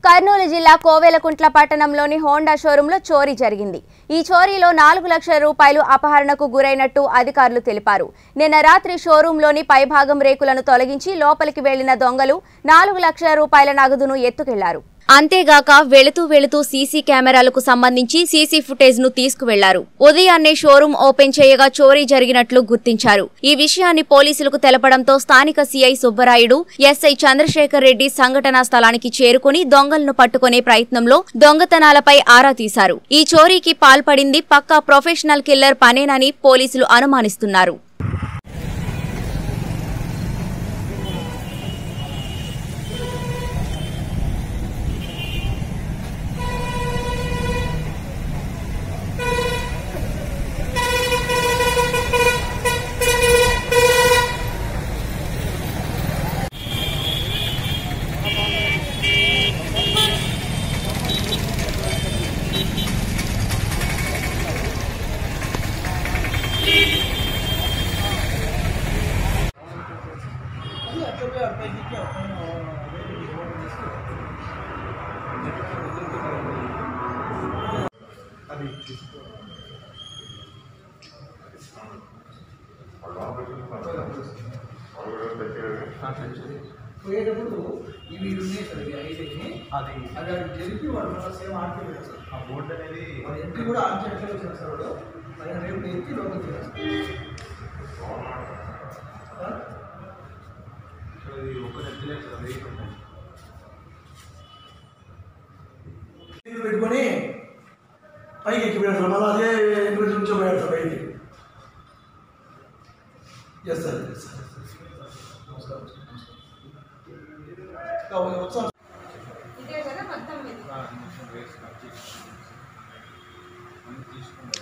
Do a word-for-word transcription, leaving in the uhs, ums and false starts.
కర్నూలు జిల్లా కోవెలకుంట్ల పట్టణంలోని హోండా షోరూంలో చోరీ జరిగింది. ఈ చోరీలో నాలుగు లక్షల రూపాయలు అపహరణకు గురైనట్టు అధికారులు తెలిపారు. నిన్న రాత్రి షోరూంలోని పైభాగం రేకులను తొలగించి లోపలికి వెళ్లిన దొంగలు నాలుగు లక్షల రూపాయల నగదును ఎత్తుకెళ్లారు. అంతేగాక వెళుతూ వెళుతూ సీసీ కెమెరాలకు సంబంధించి సీసీ ఫుటేజ్ ను తీసుకువెళ్లారు. ఉదయాన్నే షోరూం ఓపెన్ చేయగా చోరీ జరిగినట్లు గుర్తించారు. ఈ విషయాన్ని పోలీసులకు తెలపడంతో స్థానిక సీఐ సుబ్బరాయుడు, ఎస్ఐ చంద్రశేఖర్ రెడ్డి సంఘటనా స్థలానికి చేరుకుని దొంగలను పట్టుకునే ప్రయత్నంలో దొంగతనాలపై ఆరా తీశారు. ఈ చోరీకి పాల్పడింది పక్కా ప్రొఫెషనల్ కిల్లర్ పనేనని పోలీసులు అనుమానిస్తున్నారు. పోయేటప్పుడు ఇవి ఉన్నాయి సార్, ఇవి ఐదేని అది అది అది జరిపి వాళ్ళు సేమ్ ఆర్టీ సార్. ఆ బోర్డు అనేది ఎంట్రీ కూడా ఆన్ చేయట్లేదు వచ్చింది సార్. వాడు ఆయన రేపు ఎత్తి లోపలికి పెట్టుకొని పైకి ఎక్కి పోయాడు. మళ్ళీ అదే ఎనిమిది నుంచి పోయాడు సార్ పైకి. ఎస్ సార్ నమస్కారం. ఇదే కదా మొత్తం